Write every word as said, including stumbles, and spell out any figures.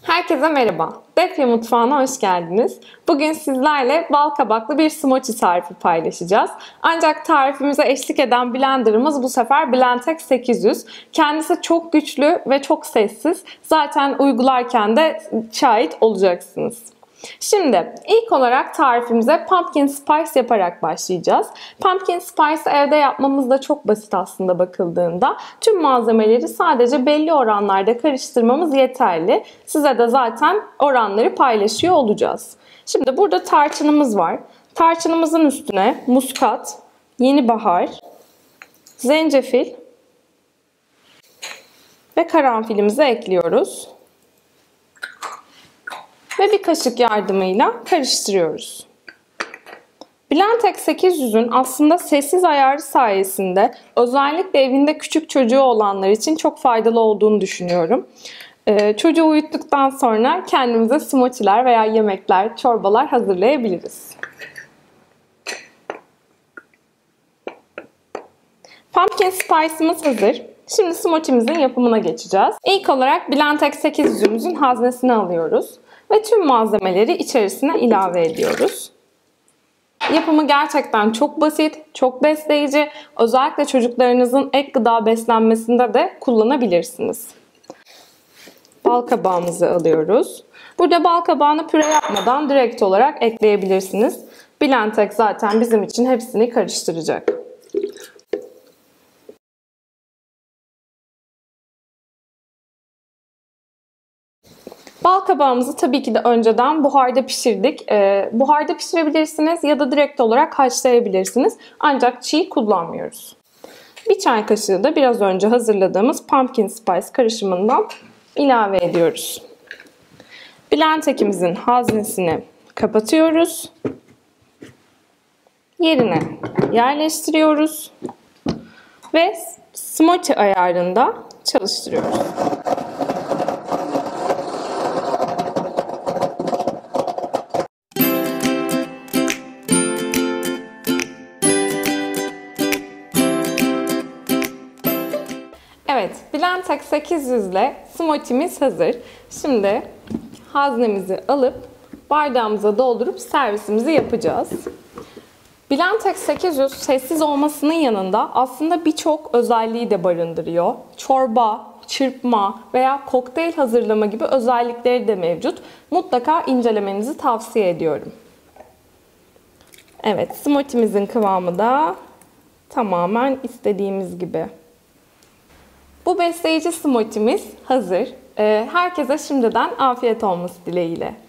Herkese merhaba. Defya Mutfağı'na hoş geldiniz. Bugün sizlerle bal kabaklı bir smoothie tarifi paylaşacağız. Ancak tarifimize eşlik eden blenderımız bu sefer Blendtec sekiz yüz. Kendisi çok güçlü ve çok sessiz. Zaten uygularken de şahit olacaksınız. Şimdi ilk olarak tarifimize pumpkin spice yaparak başlayacağız. Pumpkin spice evde yapmamız da çok basit aslında bakıldığında. Tüm malzemeleri sadece belli oranlarda karıştırmamız yeterli. Size de zaten oranları paylaşıyor olacağız. Şimdi burada tarçınımız var. Tarçınımızın üstüne muskat, yenibahar, zencefil ve karanfilimizi ekliyoruz. Ve bir kaşık yardımıyla karıştırıyoruz. Blendtec sekiz yüzün aslında sessiz ayarı sayesinde özellikle evinde küçük çocuğu olanlar için çok faydalı olduğunu düşünüyorum. Ee, çocuğu uyuttuktan sonra kendimize smoothie'ler veya yemekler, çorbalar hazırlayabiliriz. Pumpkin spice'ımız hazır. Şimdi smoothie'mizin yapımına geçeceğiz. İlk olarak Blendtec sekiz yüzümüzün haznesini alıyoruz. Ve tüm malzemeleri içerisine ilave ediyoruz. Yapımı gerçekten çok basit, çok besleyici. Özellikle çocuklarınızın ek gıda beslenmesinde de kullanabilirsiniz. Bal kabağımızı alıyoruz. Burada bal kabağını püre yapmadan direkt olarak ekleyebilirsiniz. Blendtec zaten bizim için hepsini karıştıracak. Bal kabağımızı tabii ki de önceden buharda pişirdik. Ee, buharda pişirebilirsiniz ya da direkt olarak haşlayabilirsiniz. Ancak çiğ kullanmıyoruz. Bir çay kaşığı da biraz önce hazırladığımız pumpkin spice karışımından ilave ediyoruz. Blendtec'imizin haznesini kapatıyoruz. Yerine yerleştiriyoruz. Ve smoothie ayarında çalıştırıyoruz. Evet, Blendtec sekiz yüz ile smoothie'miz hazır. Şimdi haznemizi alıp bardağımıza doldurup servisimizi yapacağız. Blendtec sekiz yüz sessiz olmasının yanında aslında birçok özelliği de barındırıyor. Çorba, çırpma veya kokteyl hazırlama gibi özellikleri de mevcut. Mutlaka incelemenizi tavsiye ediyorum. Evet, smoothie'mizin kıvamı da tamamen istediğimiz gibi. Bu besleyici smoothie'miz hazır. Herkese şimdiden afiyet olması dileğiyle.